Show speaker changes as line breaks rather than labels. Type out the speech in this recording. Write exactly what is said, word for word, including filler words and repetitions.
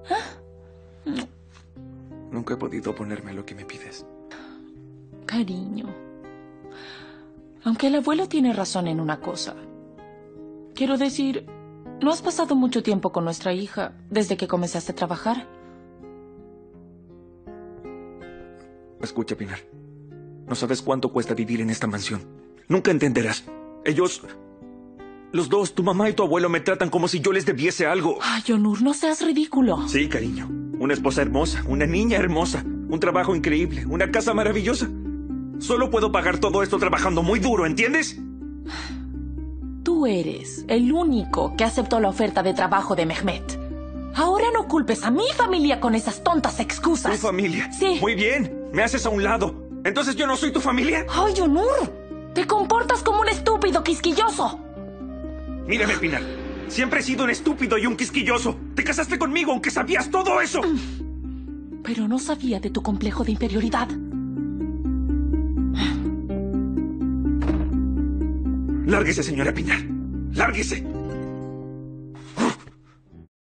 Nunca he podido ponerme lo que me pides.
Cariño, aunque el abuelo tiene razón en una cosa. Quiero decir, no has pasado mucho tiempo con nuestra hija desde que comenzaste a trabajar.
Escucha, Pinar. No sabes cuánto cuesta vivir en esta mansión. Nunca entenderás. Ellos... Los dos, tu mamá y tu abuelo, me tratan como si yo les debiese algo.
Ay, Onur, no seas ridículo.
Sí, cariño. Una esposa hermosa, una niña hermosa, un trabajo increíble, una casa maravillosa. Solo puedo pagar todo esto trabajando muy duro, ¿entiendes?
Tú eres el único que aceptó la oferta de trabajo de Mehmet. Ahora no culpes a mi familia con esas tontas excusas.
¿Tu familia?
Sí.
Muy bien. Me haces a un lado. ¿Entonces yo no soy tu familia?
¡Ay, Onur! Te comportas como un estúpido quisquilloso.
Mírame, Pinar. Siempre he sido un estúpido y un quisquilloso. Te casaste conmigo aunque sabías todo eso.
Pero no sabía de tu complejo de inferioridad.
Lárguese, señora Pinar. Lárguese.